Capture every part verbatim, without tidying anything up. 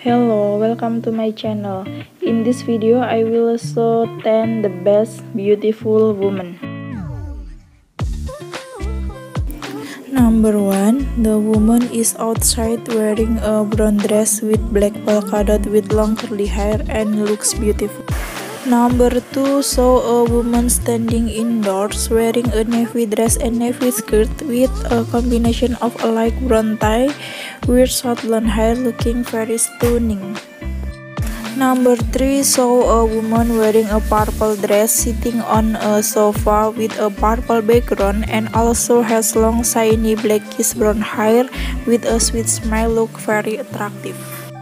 Hello, welcome to my channel. In this video, I will show ten the best beautiful women. Number one, the woman is outside wearing a brown dress with black polka dot with long curly hair and looks beautiful. Number two, show a woman standing indoors wearing a navy dress and navy skirt with a combination of a light brown tie with short blonde hair looking very stunning. Number three, show a woman wearing a purple dress sitting on a sofa with a purple background and also has long shiny blackish brown hair with a sweet smile look very attractive.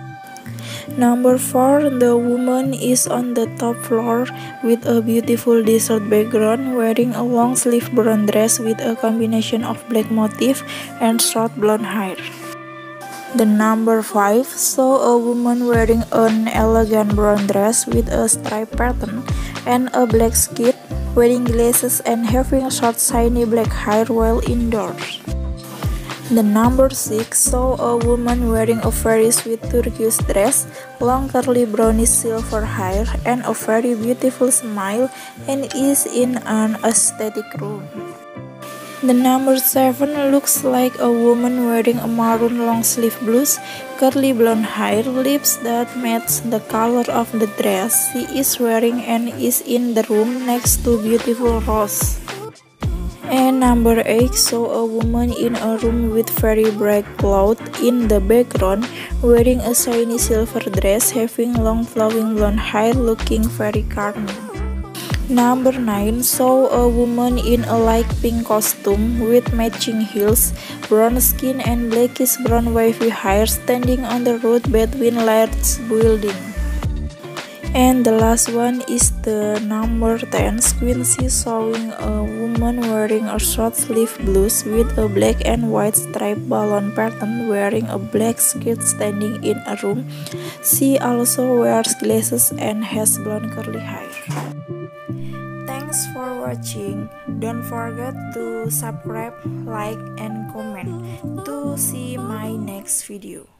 Number four, the woman is on the top floor with a beautiful desert background wearing a long sleeve brown dress with a combination of black motif and short blonde hair. The number five, show a woman wearing an elegant brown dress with a stripe pattern and a black skirt, wearing glasses and having short shiny black hair while indoors. The number six, show a woman wearing a very sweet turquoise dress, long curly brownish silver hair, and a very beautiful smile, and is in an aesthetic room. The number seven looks like a woman wearing a maroon long sleeve blouse, curly blonde hair, lips that match the color of the dress she is wearing and is in the room next to beautiful rose. And number eight, show a woman in a room with very bright cloth in the background, wearing a shiny silver dress, having long flowing blonde hair looking very calming. Number nine, show a woman in a light pink costume with matching heels, brown skin and blackish brown wavy hair standing on the road between large buildings. And the last one is the number ten, Quincy, showing a woman wearing a short sleeve blouse with a black and white striped balloon pattern wearing a black skirt standing in a room. She also wears glasses and has blonde curly hair. Thanks for watching. Don't forget to subscribe, like, and comment to see my next video.